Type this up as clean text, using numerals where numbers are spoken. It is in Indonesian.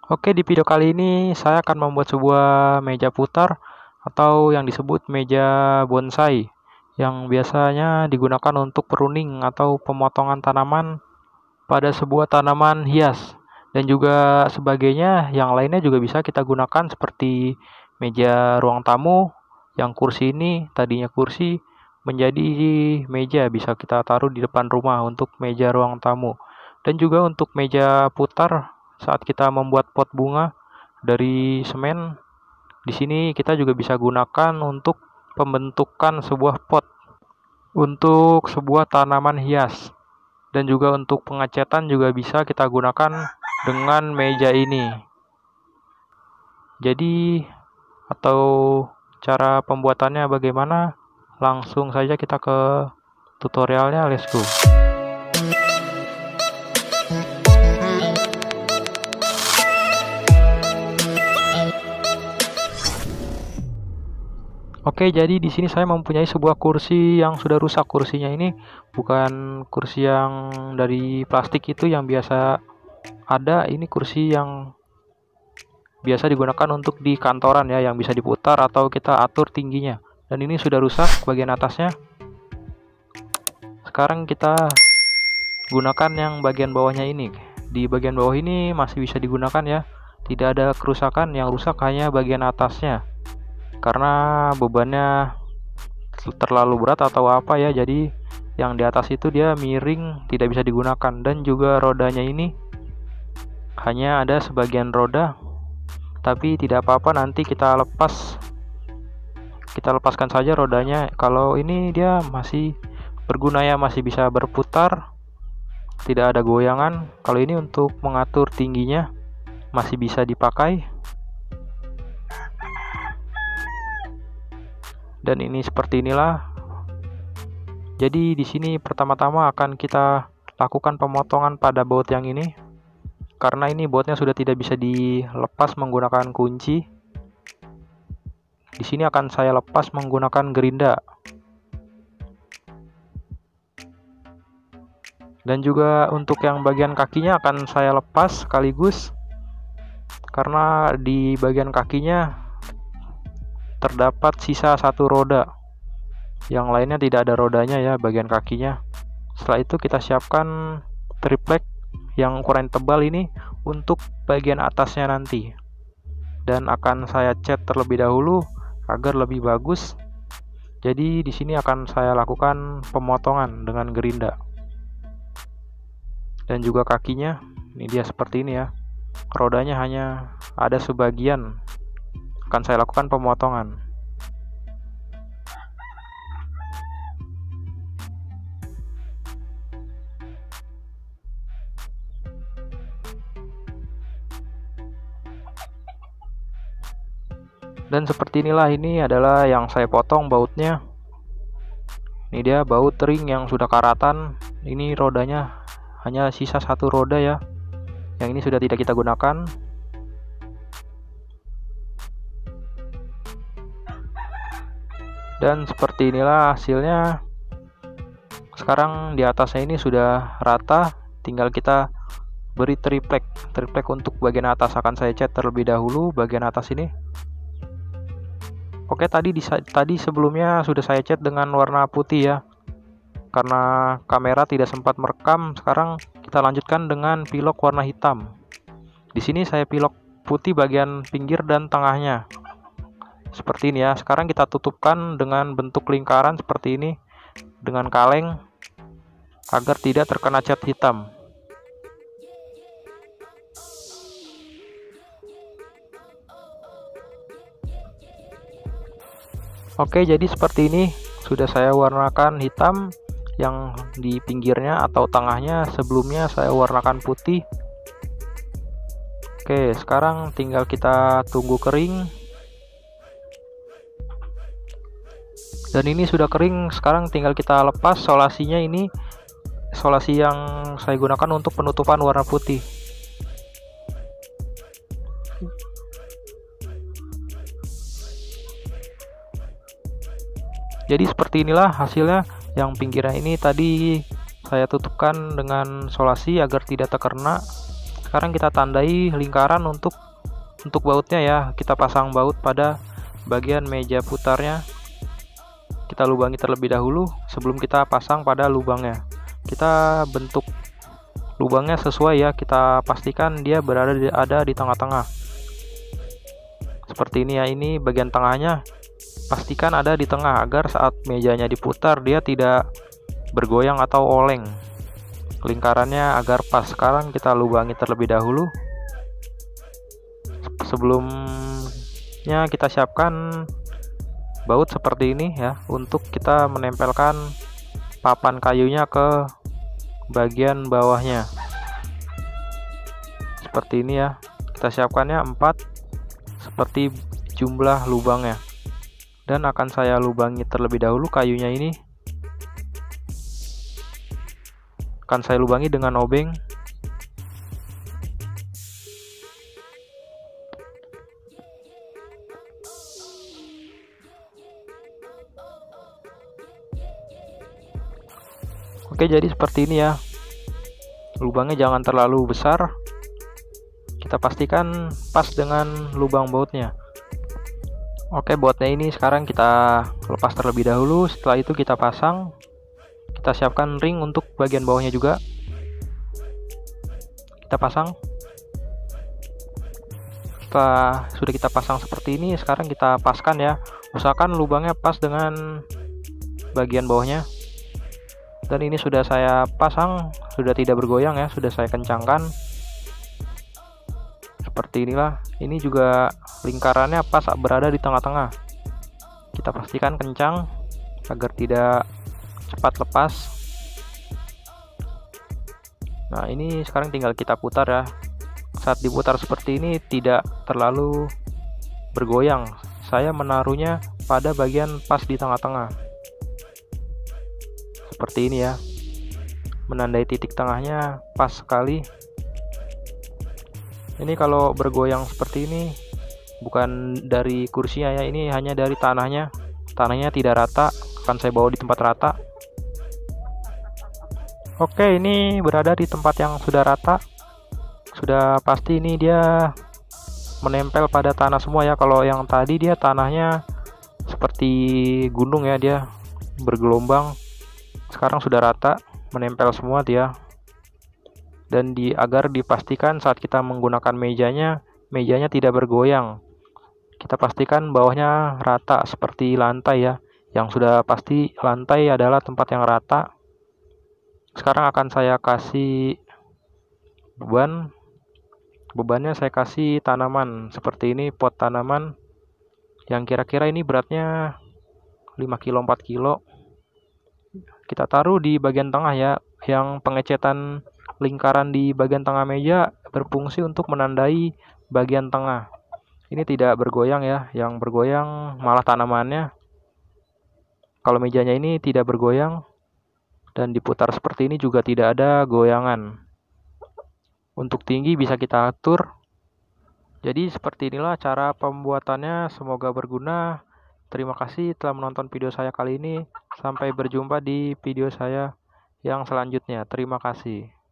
Oke, di video kali ini saya akan membuat sebuah meja putar atau yang disebut meja bonsai yang biasanya digunakan untuk pruning atau pemotongan tanaman pada sebuah tanaman hias dan juga sebagainya. Yang lainnya juga bisa kita gunakan seperti meja ruang tamu yang kursi ini tadinya kursi menjadi meja, bisa kita taruh di depan rumah untuk meja ruang tamu. Dan juga untuk meja putar saat kita membuat pot bunga dari semen, di sini kita juga bisa gunakan untuk pembentukan sebuah pot untuk sebuah tanaman hias. Dan juga untuk pengecetan juga bisa kita gunakan dengan meja ini. Jadi, atau cara pembuatannya bagaimana? Langsung saja kita ke tutorialnya, let's go. Oke, jadi di sini saya mempunyai sebuah kursi yang sudah rusak. Kursinya ini bukan kursi yang dari plastik itu yang biasa ada. Ini kursi yang biasa digunakan untuk di kantoran ya, yang bisa diputar atau kita atur tingginya. Dan ini sudah rusak bagian atasnya. Sekarang kita gunakan yang bagian bawahnya ini. Di bagian bawah ini masih bisa digunakan ya. Tidak ada kerusakan, yang rusak hanya bagian atasnya. Karena bebannya terlalu berat atau apa ya, jadi yang di atas itu dia miring, tidak bisa digunakan. Dan juga rodanya ini hanya ada sebagian roda, tapi tidak apa-apa, nanti kita lepaskan saja rodanya. Kalau ini dia masih berguna ya, masih bisa berputar, tidak ada goyangan. Kalau ini untuk mengatur tingginya masih bisa dipakai. Dan ini seperti inilah. Jadi di sini pertama-tama akan kita lakukan pemotongan pada baut yang ini. Karena ini bautnya sudah tidak bisa dilepas menggunakan kunci. Di sini akan saya lepas menggunakan gerinda. Dan juga untuk yang bagian kakinya akan saya lepas sekaligus. Karena di bagian kakinya terdapat sisa satu roda, yang lainnya tidak ada rodanya ya bagian kakinya. Setelah itu kita siapkan triplek yang ukuran tebal ini untuk bagian atasnya nanti, dan akan saya cat terlebih dahulu agar lebih bagus. Jadi di sini akan saya lakukan pemotongan dengan gerinda. Dan juga kakinya ini dia seperti ini ya, rodanya hanya ada sebagian, akan saya lakukan pemotongan. Dan seperti inilah, ini adalah yang saya potong bautnya. Ini dia baut ring yang sudah karatan. Ini rodanya hanya sisa satu roda ya, yang ini sudah tidak kita gunakan. Dan seperti inilah hasilnya. Sekarang di atasnya ini sudah rata, tinggal kita beri triplek untuk bagian atas. Akan saya cat terlebih dahulu bagian atas ini. Oke, tadi sebelumnya sudah saya cat dengan warna putih ya, karena kamera tidak sempat merekam. Sekarang kita lanjutkan dengan pilok warna hitam. Di sini saya pilok putih bagian pinggir dan tengahnya seperti ini ya. Sekarang kita tutupkan dengan bentuk lingkaran seperti ini dengan kaleng agar tidak terkena cat hitam. Oke, jadi seperti ini sudah saya warnakan hitam yang di pinggirnya atau tengahnya. Sebelumnya saya warnakan putih. Oke, sekarang tinggal kita tunggu kering. Dan ini sudah kering. Sekarang tinggal kita lepas solasinya. Ini solasi yang saya gunakan untuk penutupan warna putih. Jadi seperti inilah hasilnya. Yang pinggirnya ini tadi saya tutupkan dengan solasi agar tidak terkena. Sekarang kita tandai lingkaran untuk bautnya ya. Kita pasang baut pada bagian meja putarnya. Kita lubangi terlebih dahulu sebelum kita pasang pada lubangnya. Kita bentuk lubangnya sesuai ya, kita pastikan dia ada di tengah-tengah. Seperti ini ya, ini bagian tengahnya pastikan ada di tengah agar saat mejanya diputar dia tidak bergoyang atau oleng. Lingkarannya agar pas. Sekarang kita lubangi terlebih dahulu. Sebelumnya kita siapkan baut seperti ini ya, untuk kita menempelkan papan kayunya ke bagian bawahnya. Seperti ini ya, kita siapkannya 4 seperti jumlah lubangnya. Dan akan saya lubangi terlebih dahulu kayunya ini. Akan saya lubangi dengan obeng. Oke, jadi seperti ini ya. Lubangnya jangan terlalu besar. Kita pastikan pas dengan lubang bautnya. Oke, bautnya ini sekarang kita lepas terlebih dahulu. Setelah itu kita pasang. Kita siapkan ring untuk bagian bawahnya juga. Kita pasang. Setelah sudah kita pasang seperti ini, sekarang kita paskan ya. Usahakan lubangnya pas dengan bagian bawahnya. Dan ini sudah saya pasang, sudah tidak bergoyang ya, sudah saya kencangkan. Seperti inilah. Ini juga lingkarannya pas berada di tengah-tengah. Kita pastikan kencang agar tidak cepat lepas. Nah, ini sekarang tinggal kita putar ya. Saat diputar seperti ini tidak terlalu bergoyang. Saya menaruhnya pada bagian pas di tengah-tengah. Seperti ini ya. Menandai titik tengahnya pas sekali. Ini kalau bergoyang seperti ini bukan dari kursinya ya, ini hanya dari tanahnya. Tanahnya tidak rata, akan saya bawa di tempat rata. Oke, ini berada di tempat yang sudah rata. Sudah pasti ini dia menempel pada tanah semua ya. Kalau yang tadi dia tanahnya seperti gunung ya, dia bergelombang. Sekarang sudah rata, menempel semua dia. Dan agar dipastikan saat kita menggunakan mejanya tidak bergoyang. Kita pastikan bawahnya rata seperti lantai ya. Yang sudah pasti lantai adalah tempat yang rata. Sekarang akan saya kasih beban. Bebannya saya kasih tanaman seperti ini, pot tanaman yang kira-kira ini beratnya 5 kilo 4 kilo. Kita taruh di bagian tengah ya, yang pengecetan lingkaran di bagian tengah meja berfungsi untuk menandai bagian tengah. Ini tidak bergoyang ya, yang bergoyang malah tanamannya. Kalau mejanya ini tidak bergoyang dan diputar seperti ini juga tidak ada goyangan. Untuk tinggi bisa kita atur. Jadi seperti inilah cara pembuatannya, semoga berguna. Terima kasih telah menonton video saya kali ini. Sampai berjumpa di video saya yang selanjutnya. Terima kasih.